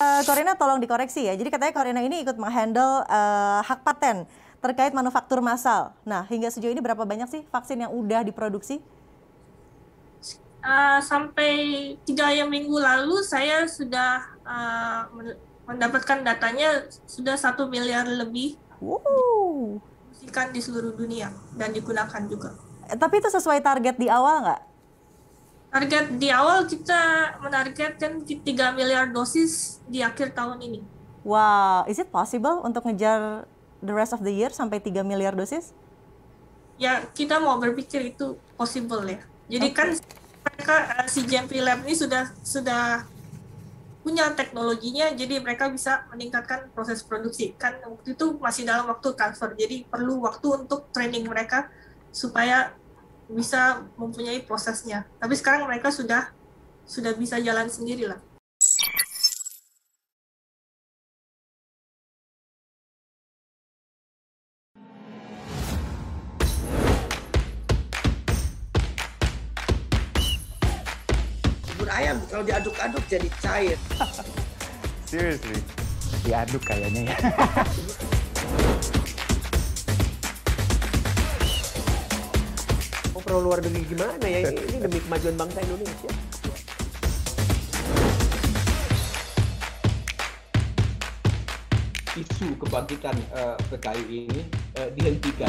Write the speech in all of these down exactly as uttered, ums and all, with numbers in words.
Uh, Corina tolong dikoreksi ya. Jadi katanya Corina ini ikut menghandle uh, hak paten terkait manufaktur massal. Nah, hingga sejauh ini berapa banyak sih vaksin yang udah diproduksi? Uh, sampai tiga minggu lalu saya sudah uh, mendapatkan datanya sudah satu miliar lebih Wow. didistribusikan di seluruh dunia dan digunakan juga. Eh, tapi itu sesuai target di awal nggak? Target di awal kita menargetkan tiga miliar dosis di akhir tahun ini. Wow, is it possible untuk ngejar the rest of the year sampai tiga miliar dosis? Ya, kita mau berpikir itu possible ya. Jadi okay. kan mereka si G M P Lab ini sudah sudah punya teknologinya, jadi mereka bisa meningkatkan proses produksi. Kan waktu itu masih dalam waktu transfer, jadi perlu waktu untuk training mereka supaya bisa mempunyai prosesnya. Tapi sekarang mereka sudah sudah bisa jalan sendiri lah. Bubur ayam kalau diaduk-aduk jadi cair. Seriously, diaduk kayaknya ya. Mau pro luar negeri gimana ya? Ini demi kemajuan bangsa Indonesia. Isu kebangkitan uh, P K I ini uh, dihentikan.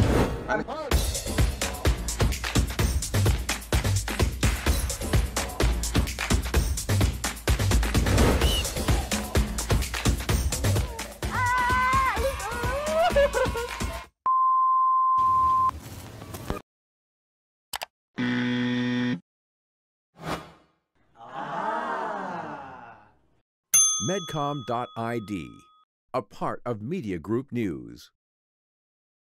Medcom dot I D, a part of Media Group News.